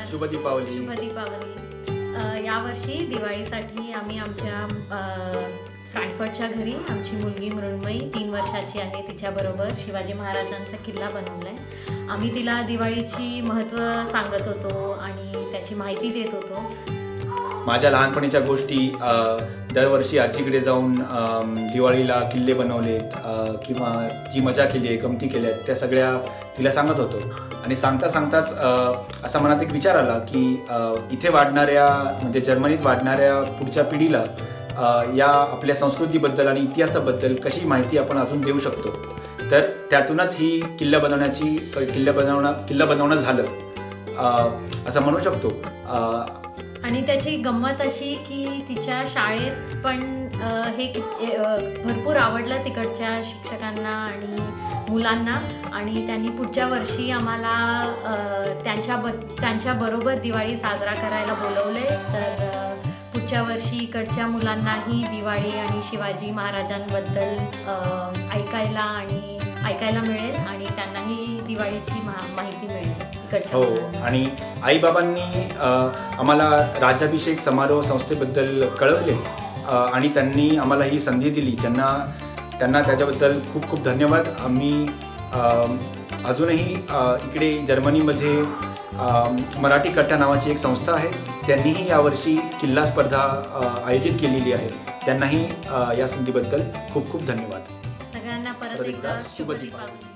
नमस्कार. शुभ दीपावली. शुभ दीपावली. यावर्षी दिवाळीसाठी आम्ही आमच्या फ्रँकफर्टच्या घरी आमची मुलगी मृण्मयी 3 वर्षाची आहे, तिच्याबरोबर शिवाजी महाराजांचा किल्ला बनवला आहे. आम्ही तिला दिवाळीची महत्त्व सांगत होतो आणि त्याची माहिती देत होतो. माझ्या लहानपणीच्या गोष्टी, दरवर्षी आजीकडे जाऊन दिवाळीला किल्ले बनवलेत किंवा जी मजा केली आहे, गमती केल्या आहेत, त्या सगळ्या तिला सांगत होतो. आणि सांगता सांगताच असा मनात एक विचार आला की इथे वाढणाऱ्या म्हणजे जर्मनीत वाढणाऱ्या पुढच्या पिढीला या आपल्या संस्कृतीबद्दल आणि इतिहासाबद्दल कशी माहिती आपण अजून देऊ शकतो. तर त्यातूनच ही किल्ला बनवणं झालं असं म्हणू शकतो. आणि त्याची गंमत अशी की तिच्या शाळेत पण हे भरपूर आवडलं तिकडच्या शिक्षकांना आणि मुलांना, आणि त्यांनी पुढच्या वर्षी आम्हाला त्यांच्याबरोबर दिवाळी साजरा करायला बोलवले. तर पुढच्या वर्षी इकडच्या मुलांनाही दिवाळी आणि शिवाजी महाराजांबद्दल ऐकायला मिळेल आणि त्यांनाही दिवाळीची माहिती मिळेल इकडच्या. हो, आणि आईबाबांनी आम्हाला राज्याभिषेक समारोह संस्थेबद्दल कळवले आणि त्यांनी आम्हाला ही संधी दिली. त्यांना त्याच्याबद्दल खूप खूप धन्यवाद. आम्ही अजूनही इकडे जर्मनीमध्ये मराठी कट्टा नावाची एक संस्था आहे, त्यांनीही यावर्षी किल्ला स्पर्धा आयोजित केलेली आहे. त्यांनाही या संधीबद्दल खूप खूप धन्यवाद. सगळ्यांना परत एकदा शुभ दीपावली.